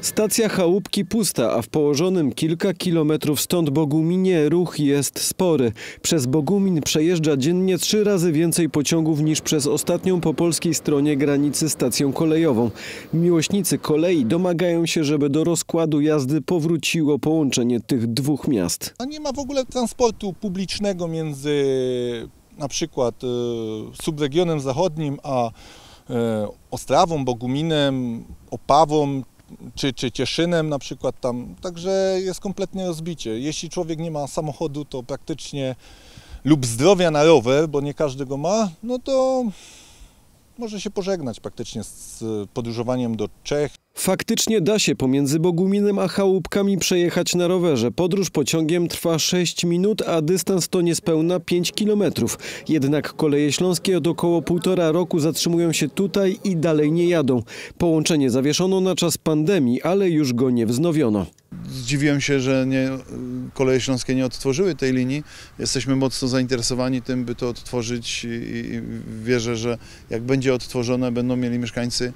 Stacja Chałupki pusta, a w położonym kilka kilometrów stąd Boguminie ruch jest spory. Przez Bogumin przejeżdża dziennie 3 razy więcej pociągów niż przez ostatnią po polskiej stronie granicy stację kolejową. Miłośnicy kolei domagają się, żeby do rozkładu jazdy powróciło połączenie tych dwóch miast. Nie ma w ogóle transportu publicznego między na przykład subregionem zachodnim a Ostrawą, Boguminem, Opawą czy Cieszynem na przykład tam. Także jest kompletnie rozbicie. Jeśli człowiek nie ma samochodu, to praktycznie lub zdrowia na rower, bo nie każdy go ma, no to może się pożegnać praktycznie z podróżowaniem do Czech. Faktycznie da się pomiędzy Boguminem a Chałupkami przejechać na rowerze. Podróż pociągiem trwa 6 minut, a dystans to niespełna 5 kilometrów. Jednak koleje śląskie od około 1,5 roku zatrzymują się tutaj i dalej nie jadą. Połączenie zawieszono na czas pandemii, ale już go nie wznowiono. Zdziwiłem się, że koleje śląskie nie odtworzyły tej linii. Jesteśmy mocno zainteresowani tym, by to odtworzyć i wierzę, że jak będzie odtworzone, będą mieli mieszkańcy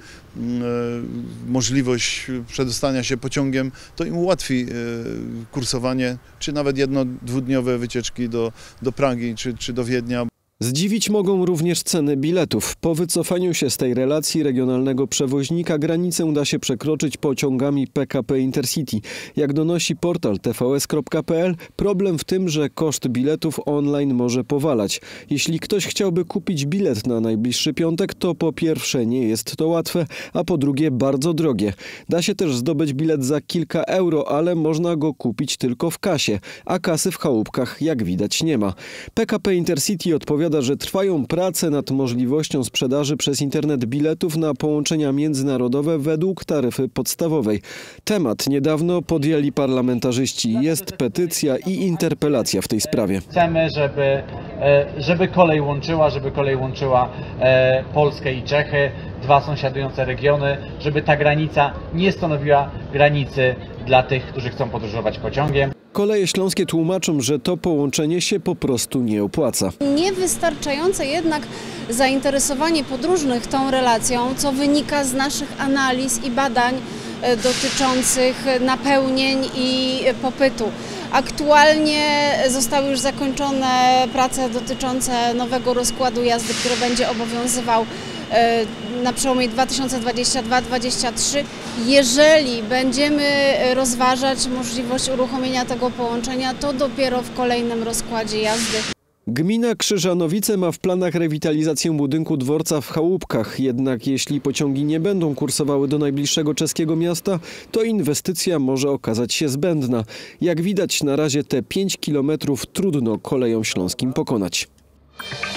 możliwość przedostania się pociągiem, to im ułatwi kursowanie, czy nawet jedno-dwudniowe wycieczki do Pragi czy do Wiednia. Zdziwić mogą również ceny biletów. Po wycofaniu się z tej relacji regionalnego przewoźnika granicę da się przekroczyć pociągami PKP Intercity. Jak donosi portal tvs.pl, problem w tym, że koszt biletów online może powalać. Jeśli ktoś chciałby kupić bilet na najbliższy piątek, to po pierwsze nie jest to łatwe, a po drugie bardzo drogie. Da się też zdobyć bilet za kilka euro, ale można go kupić tylko w kasie, a kasy w Chałupkach jak widać nie ma. PKP Intercity odpowiada, że trwają prace nad możliwością sprzedaży przez internet biletów na połączenia międzynarodowe według taryfy podstawowej. Temat niedawno podjęli parlamentarzyści. Jest petycja i interpelacja w tej sprawie. Chcemy, żeby kolej łączyła Polskę i Czechy, dwa sąsiadujące regiony, żeby ta granica nie stanowiła granicy dla tych, którzy chcą podróżować pociągiem. Koleje śląskie tłumaczą, że to połączenie się po prostu nie opłaca. Niewystarczające jednak zainteresowanie podróżnych tą relacją, co wynika z naszych analiz i badań dotyczących napełnień i popytu. Aktualnie zostały już zakończone prace dotyczące nowego rozkładu jazdy, który będzie obowiązywał na przełomie 2022-2023. Jeżeli będziemy rozważać możliwość uruchomienia tego połączenia, to dopiero w kolejnym rozkładzie jazdy. Gmina Krzyżanowice ma w planach rewitalizację budynku dworca w Chałupkach. Jednak jeśli pociągi nie będą kursowały do najbliższego czeskiego miasta, to inwestycja może okazać się zbędna. Jak widać, na razie te 5 kilometrów trudno kolejom śląskim pokonać.